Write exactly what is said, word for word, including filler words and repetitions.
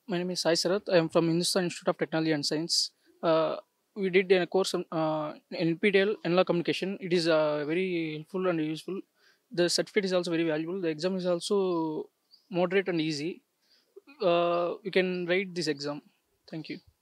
My name is Sai Sarath. I am from Hindustan Institute of Technology and Science. Uh, we did a course on uh, N P T L Analog Communication. It is uh, very helpful and useful. The certificate is also very valuable. The exam is also moderate and easy. Uh, you can write this exam. Thank you.